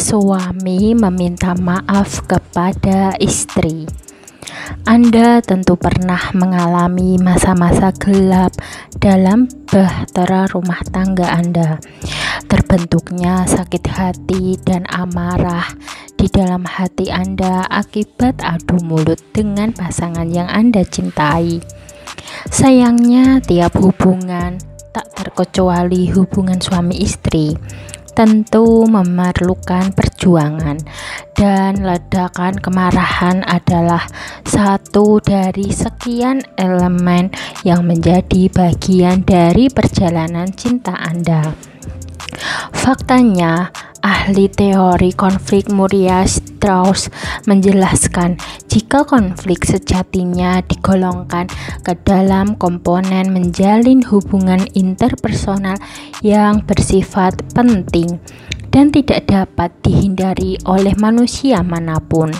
suami meminta maaf kepada istri. Anda tentu pernah mengalami masa-masa gelap dalam bahtera rumah tangga Anda. Terbentuknya sakit hati dan amarah di dalam hati Anda akibat adu mulut dengan pasangan yang Anda cintai. Sayangnya, tiap hubungan, tak terkecuali hubungan suami istri, tentu memerlukan perjuangan, dan ledakan kemarahan adalah satu dari sekian elemen yang menjadi bagian dari perjalanan cinta Anda. Faktanya, ahli teori konflik Muriel Strauss menjelaskan jika konflik sejatinya digolongkan ke dalam komponen menjalin hubungan interpersonal yang bersifat penting dan tidak dapat dihindari oleh manusia manapun.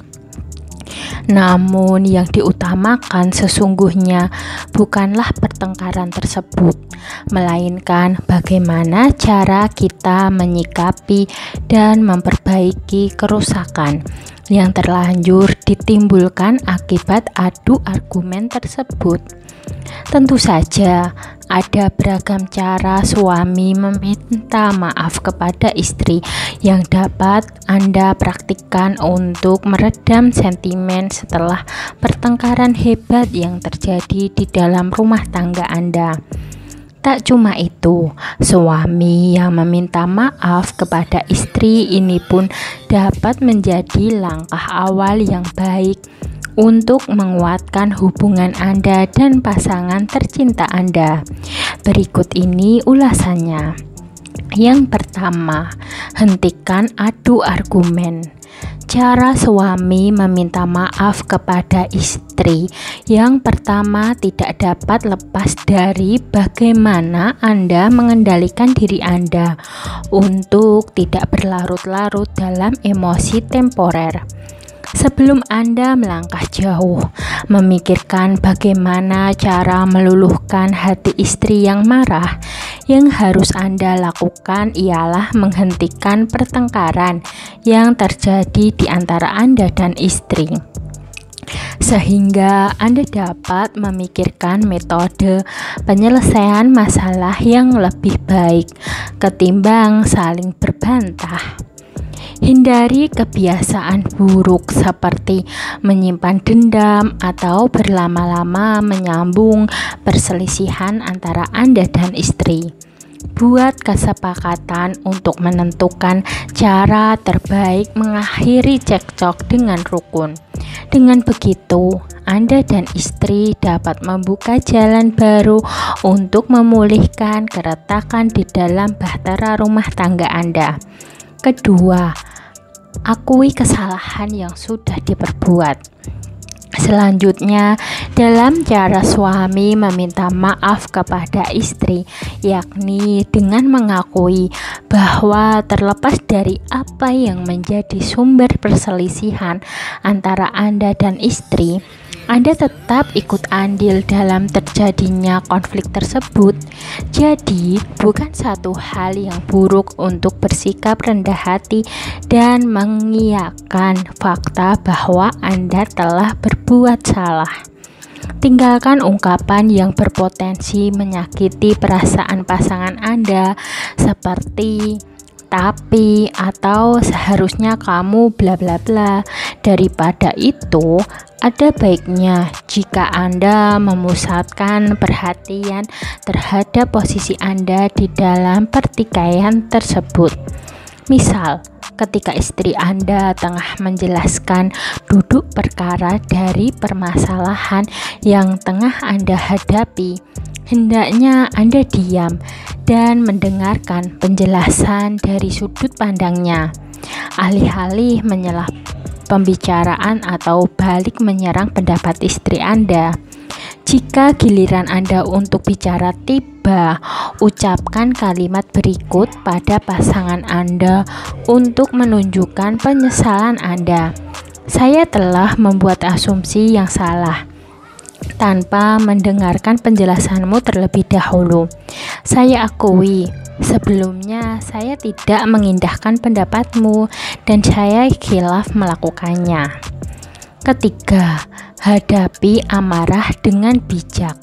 Namun yang diutamakan sesungguhnya bukanlah pertengkaran tersebut, melainkan bagaimana cara kita menyikapi dan memperbaiki kerusakan yang terlanjur ditimbulkan akibat adu argumen tersebut. Tentu saja ada beragam cara suami meminta maaf kepada istri yang dapat Anda praktikkan untuk meredam sentimen setelah pertengkaran hebat yang terjadi di dalam rumah tangga Anda. Tak cuma itu, suami yang meminta maaf kepada istri ini pun dapat menjadi langkah awal yang baik untuk menguatkan hubungan Anda dan pasangan tercinta Anda. Berikut ini ulasannya. Yang pertama, hentikan adu argumen. Cara suami meminta maaf kepada istri yang pertama tidak dapat lepas dari bagaimana Anda mengendalikan diri Anda untuk tidak berlarut-larut dalam emosi temporer. Sebelum Anda melangkah jauh, memikirkan bagaimana cara meluluhkan hati istri yang marah, yang harus Anda lakukan ialah menghentikan pertengkaran yang terjadi di antara Anda dan istri, sehingga Anda dapat memikirkan metode penyelesaian masalah yang lebih baik ketimbang saling berbantah. Hindari kebiasaan buruk seperti menyimpan dendam atau berlama-lama menyambung perselisihan antara Anda dan istri. Buat kesepakatan untuk menentukan cara terbaik mengakhiri cekcok dengan rukun. Dengan begitu, Anda dan istri dapat membuka jalan baru untuk memulihkan keretakan di dalam bahtera rumah tangga Anda. Kedua, akui kesalahan yang sudah diperbuat. Selanjutnya, dalam cara suami meminta maaf kepada istri, yakni dengan mengakui bahwa terlepas dari apa yang menjadi sumber perselisihan antara Anda dan istri, Anda tetap ikut andil dalam terjadinya konflik tersebut. Jadi, bukan satu hal yang buruk untuk bersikap rendah hati dan mengiyakan fakta bahwa Anda telah berbuat salah. Tinggalkan ungkapan yang berpotensi menyakiti perasaan pasangan Anda seperti tapi atau seharusnya kamu bla bla bla. Daripada itu, ada baiknya jika Anda memusatkan perhatian terhadap posisi Anda di dalam pertikaian tersebut. Misal, ketika istri Anda tengah menjelaskan duduk perkara dari permasalahan yang tengah Anda hadapi, hendaknya Anda diam dan mendengarkan penjelasan dari sudut pandangnya, alih-alih menyelah pembicaraan atau balik menyerang pendapat istri Anda. Jika giliran Anda untuk bicara tiba, ucapkan kalimat berikut pada pasangan Anda untuk menunjukkan penyesalan Anda. Saya telah membuat asumsi yang salah. Tanpa mendengarkan penjelasanmu terlebih dahulu, saya akui Sebelumnya, saya tidak mengindahkan pendapatmu dan saya khilaf melakukannya. Ketiga, hadapi amarah dengan bijak.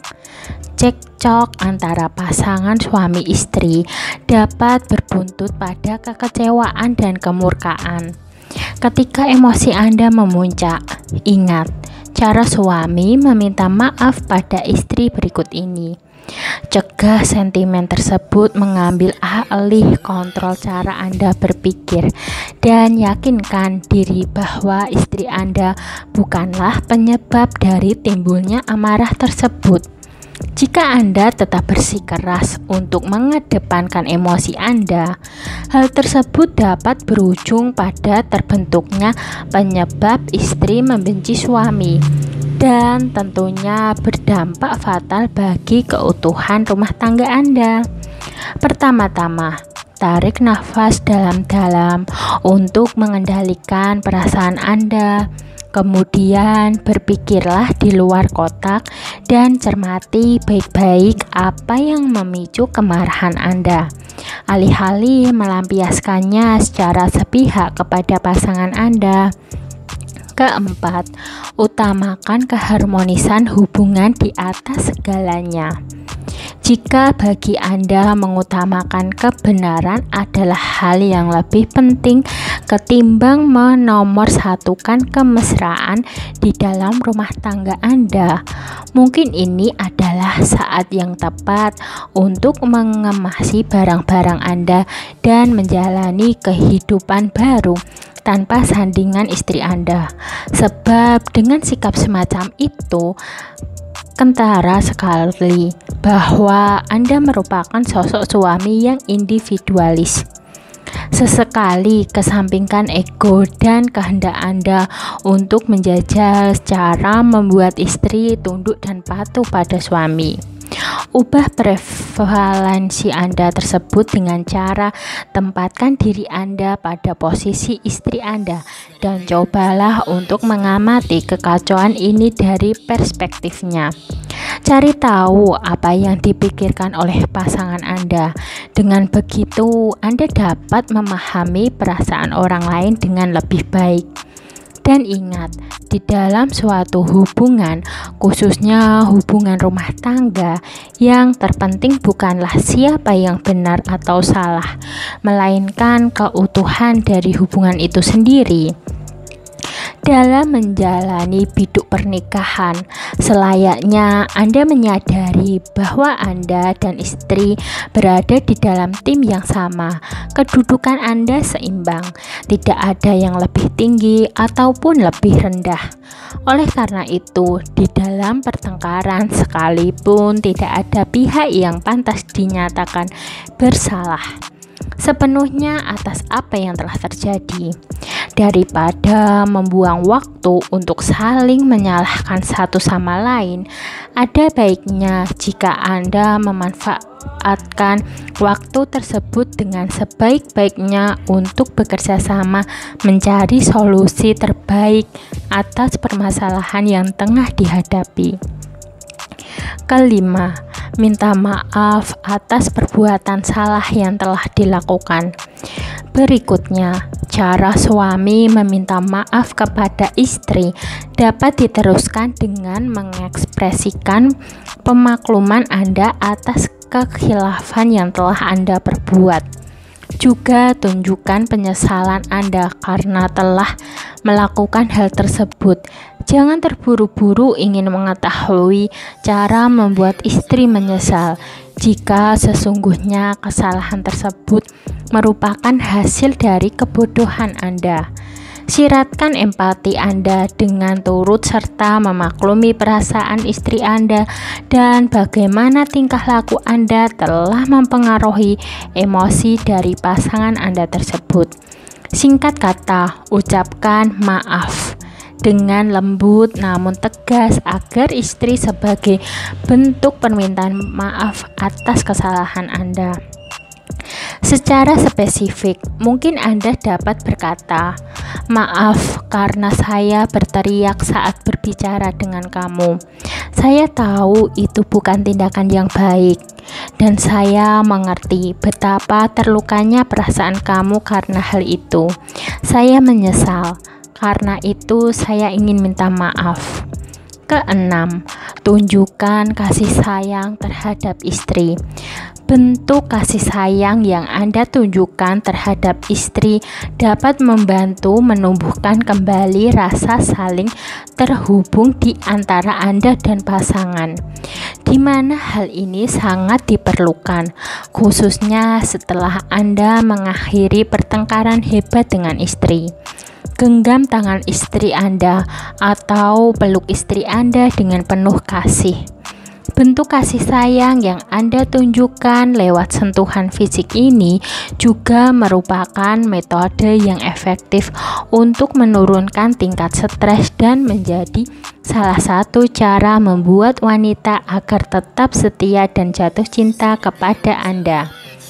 Cekcok antara pasangan suami istri dapat berbuntut pada kekecewaan dan kemurkaan. Ketika emosi Anda memuncak, ingat cara suami meminta maaf pada istri berikut ini. Cegah sentimen tersebut mengambil alih kontrol cara Anda berpikir dan yakinkan diri bahwa istri Anda bukanlah penyebab dari timbulnya amarah tersebut. Jika Anda tetap bersikeras untuk mengedepankan emosi Anda, hal tersebut dapat berujung pada terbentuknya penyebab istri membenci suami dan tentunya berdampak fatal bagi keutuhan rumah tangga Anda. Pertama-tama, tarik nafas dalam-dalam untuk mengendalikan perasaan Anda. Kemudian berpikirlah di luar kotak dan cermati baik-baik apa yang memicu kemarahan Anda. Alih-alih melampiaskannya secara sepihak kepada pasangan Anda. Keempat, utamakan keharmonisan hubungan di atas segalanya. Jika bagi Anda mengutamakan kebenaran adalah hal yang lebih penting ketimbang menomorsatukan kemesraan di dalam rumah tangga Anda, mungkin ini adalah saat yang tepat untuk mengemasi barang-barang Anda dan menjalani kehidupan baru tanpa sandingan istri Anda. Sebab dengan sikap semacam itu, kentara sekali bahwa Anda merupakan sosok suami yang individualis. Sesekali kesampingkan ego dan kehendak Anda untuk menjajal cara membuat istri tunduk dan patuh pada suami. Ubah prevalensi Anda tersebut dengan cara tempatkan diri Anda pada posisi istri Anda dan cobalah untuk mengamati kekacauan ini dari perspektifnya. Cari tahu apa yang dipikirkan oleh pasangan Anda. Dengan begitu, Anda dapat memahami perasaan orang lain dengan lebih baik. Dan ingat, di dalam suatu hubungan, khususnya hubungan rumah tangga, yang terpenting bukanlah siapa yang benar atau salah, melainkan keutuhan dari hubungan itu sendiri. Dalam menjalani biduk pernikahan, selayaknya Anda menyadari bahwa Anda dan istri berada di dalam tim yang sama. Kedudukan Anda seimbang, tidak ada yang lebih tinggi ataupun lebih rendah. Oleh karena itu, di dalam pertengkaran sekalipun tidak ada pihak yang pantas dinyatakan bersalah sepenuhnya atas apa yang telah terjadi. Daripada membuang waktu untuk saling menyalahkan satu sama lain, ada baiknya jika Anda memanfaatkan waktu tersebut dengan sebaik-baiknya untuk bekerja sama mencari solusi terbaik atas permasalahan yang tengah dihadapi. Kelima, minta maaf atas perbuatan salah yang telah dilakukan. Berikutnya, cara suami meminta maaf kepada istri dapat diteruskan dengan mengekspresikan pemakluman Anda atas kekhilafan yang telah Anda perbuat. Juga tunjukkan penyesalan Anda karena telah melakukan hal tersebut. Jangan terburu-buru ingin mengetahui cara membuat istri menyesal jika sesungguhnya kesalahan tersebut merupakan hasil dari kebodohan Anda. Siratkan empati Anda dengan turut serta memaklumi perasaan istri Anda dan bagaimana tingkah laku Anda telah mempengaruhi emosi dari pasangan Anda tersebut. Singkat kata, ucapkan maaf dengan lembut namun tegas agar istri sebagai bentuk permintaan maaf atas kesalahan Anda. Secara spesifik, mungkin Anda dapat berkata, "Maaf karena saya berteriak saat berbicara dengan kamu. Saya tahu itu bukan tindakan yang baik. dan saya mengerti betapa terlukanya perasaan kamu karena hal itu. Saya menyesal, karena itu saya ingin minta maaf. Keenam, tunjukkan kasih sayang terhadap istri. Bentuk kasih sayang yang Anda tunjukkan terhadap istri dapat membantu menumbuhkan kembali rasa saling terhubung di antara Anda dan pasangan, di mana hal ini sangat diperlukan, khususnya setelah Anda mengakhiri pertengkaran hebat dengan istri. Genggam tangan istri Anda atau peluk istri Anda dengan penuh kasih. Bentuk kasih sayang yang Anda tunjukkan lewat sentuhan fisik ini juga merupakan metode yang efektif untuk menurunkan tingkat stres dan menjadi salah satu cara membuat wanita agar tetap setia dan jatuh cinta kepada Anda.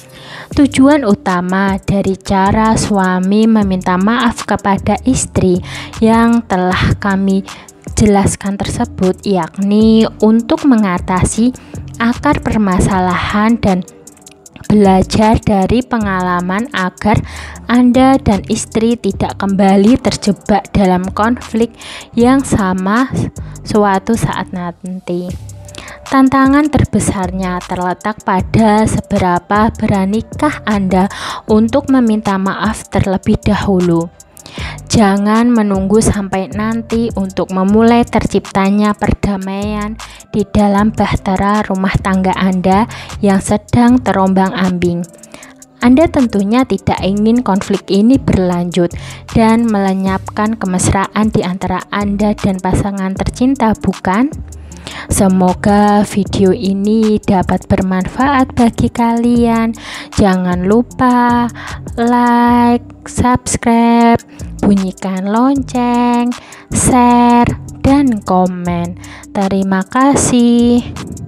Tujuan utama dari cara suami meminta maaf kepada istri yang telah kami jelaskan tersebut yakni untuk mengatasi akar permasalahan dan belajar dari pengalaman agar Anda dan istri tidak kembali terjebak dalam konflik yang sama suatu saat nanti. Tantangan terbesarnya terletak pada seberapa beranikah Anda untuk meminta maaf terlebih dahulu. Jangan menunggu sampai nanti untuk memulai terciptanya perdamaian di dalam bahtera rumah tangga Anda yang sedang terombang-ambing. Anda tentunya tidak ingin konflik ini berlanjut dan melenyapkan kemesraan di antara Anda dan pasangan tercinta, bukan? Semoga video ini dapat bermanfaat bagi kalian. Jangan lupa like, subscribe, bunyikan lonceng, share, dan komen. Terima kasih.